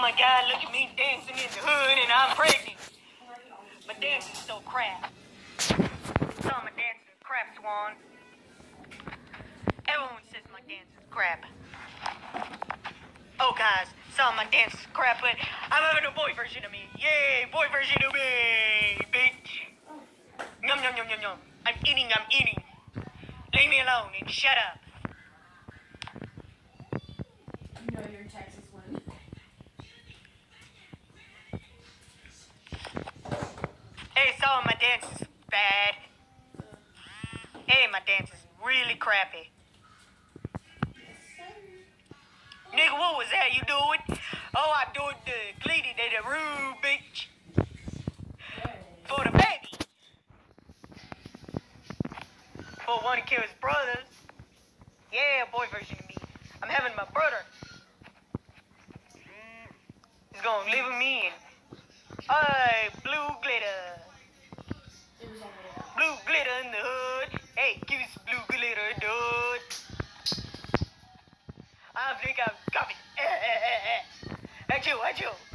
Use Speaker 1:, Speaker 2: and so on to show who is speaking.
Speaker 1: my God, look at me dancing in the hood and I'm pregnant. My dance is so crap. So my dance is crap, Swan. Everyone says my dance is crap. Oh, guys, saw my dance is crap, but I'm having a boy version of me. Yay, boy version of me, bitch. Yum, yum, yum, yum, yum. I'm eating. Leave me alone and shut up.
Speaker 2: You know you're in Texas when.
Speaker 1: Hey, so my dance is bad. Hey, my dance is really crappy. Nigga, what was that you doing? Oh, I doing the gleedy, the rude bitch. For the baby. For one to kill his brothers. Yeah, boy version of me. I'm having my brother. He's gonna live with me and hey, blue glitter. Blue glitter in the hood. Hey, give me some blue glitter in the hood. I think I'm coming. Achoo, achoo.